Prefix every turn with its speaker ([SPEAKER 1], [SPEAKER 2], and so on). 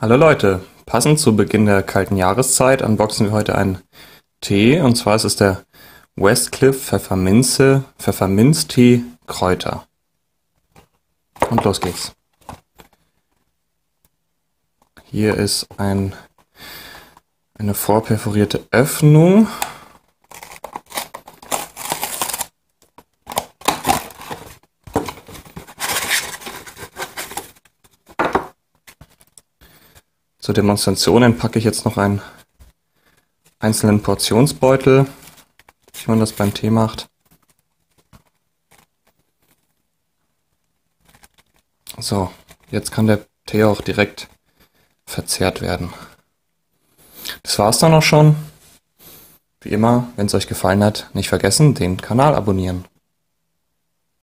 [SPEAKER 1] Hallo Leute, passend zu Beginn der kalten Jahreszeit unboxen wir heute einen Tee, und zwar ist es der Westcliff Pfefferminztee Kräuter. Und los geht's. Hier ist eine vorperforierte Öffnung. Zur Demonstration packe ich jetzt noch einen einzelnen Portionsbeutel, wie man das beim Tee macht. So, jetzt kann der Tee auch direkt verzehrt werden. Das war's dann auch schon. Wie immer, wenn es euch gefallen hat, nicht vergessen, den Kanal abonnieren.